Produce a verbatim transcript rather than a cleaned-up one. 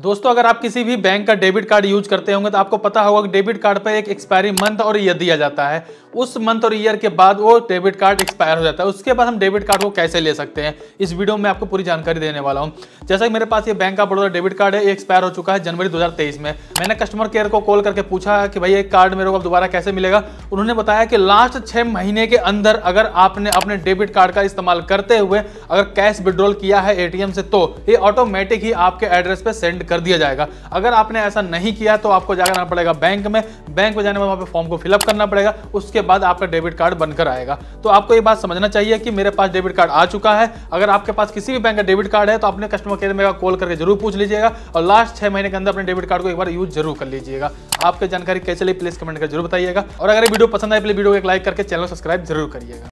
दोस्तों अगर आप किसी भी बैंक का डेबिट कार्ड यूज करते होंगे तो आपको पता होगा कि डेबिट कार्ड पर एक एक्सपायरी मंथ और ईयर दिया जाता है। उस मंथ और ईयर के बाद वो डेबिट कार्ड एक्सपायर हो जाता है। उसके बाद हम डेबिट कार्ड को कैसे ले सकते हैं, इस वीडियो में आपको पूरी जानकारी देने वाला हूं। जैसा कि मेरे पास ये बैंक का बड़ौदा डेबिट कार्ड है, ये एक्सपायर हो चुका है जनवरी दो हज़ार तेईस में। मैंने कस्टमर केयर को कॉल करके पूछा कि भाई ये कार्ड मेरे को अब दोबारा कैसे मिलेगा। उन्होंने बताया कि लास्ट छह महीने के अंदर अगर आपने अपने डेबिट कार्ड का इस्तेमाल करते हुए अगर कैश विड्रॉल किया है एटीएम से तो ये ऑटोमेटिक ही आपके एड्रेस पे सेंड कर दिया जाएगा। अगर आपने ऐसा नहीं किया तो आपको जाना पड़ेगा बैंक में। बैंक में जाने में वहां पे फॉर्म को फिलअप करना पड़ेगा, उसके बाद आपका डेबिट कार्ड बनकर आएगा। तो आपको ये बात समझना चाहिए कि मेरे पास डेबिट कार्ड आ चुका है। अगर आपके पास किसी भी बैंक का डेबिट कार्ड है तो अपने कस्टमर केयर में कॉल करके जरूर पूछ लीजिएगा और लास्ट छह महीने के अंदर अपने डेबिट कार्ड को एक बार यूज जरूर कर लीजिएगा। आपकी जानकारी कैसे लगी प्लीज कमेंट कर जरूर बताइएगा और अगर ये वीडियो पसंद आए प्लीज वीडियो को एक लाइक करके चैनल को सब्सक्राइब जरूर करिएगा।